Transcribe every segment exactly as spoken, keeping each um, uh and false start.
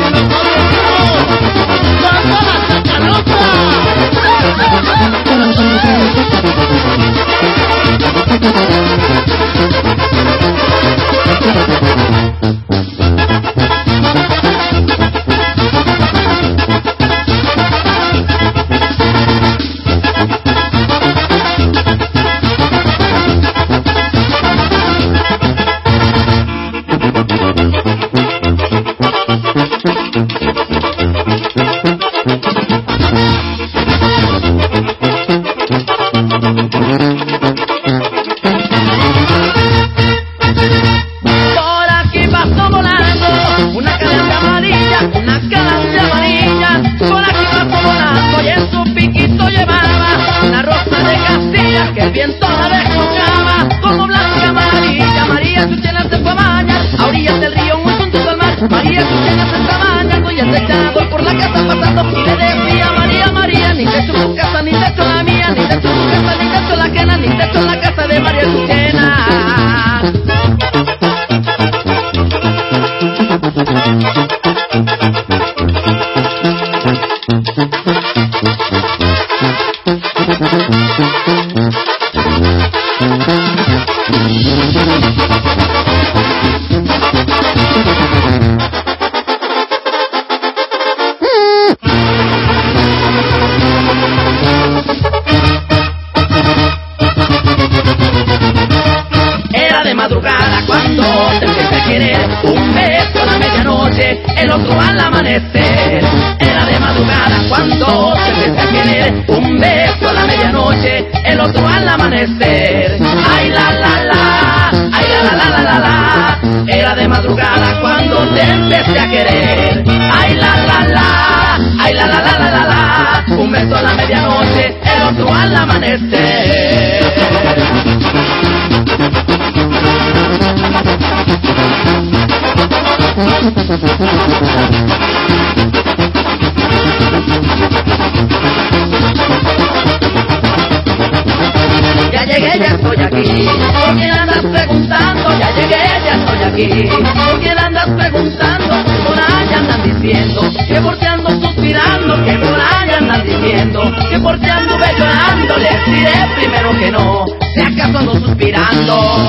Ya llegué, ya estoy aquí. ¿Por quién andas preguntando? Ya llegué, ya estoy aquí. ¿Por quién andas preguntando? Por ahí andan diciendo que por qué ando suspirando, que por ahí andan diciendo que por qué anduve llorando. Les diré primero que no, si acaso ando suspirando.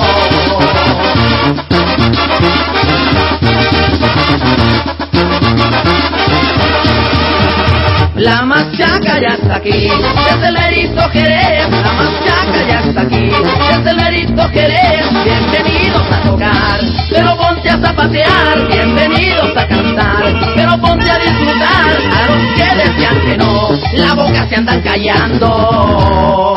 La machaca ya está aquí, desde el Mérito Jerez. La machaca ya está aquí, desde el Mérito Jerez. Bienvenidos a tocar, pero ponte a zapatear. Bienvenidos a cantar, pero ponte a disfrutar. A los que decían que no, la boca se andan callando.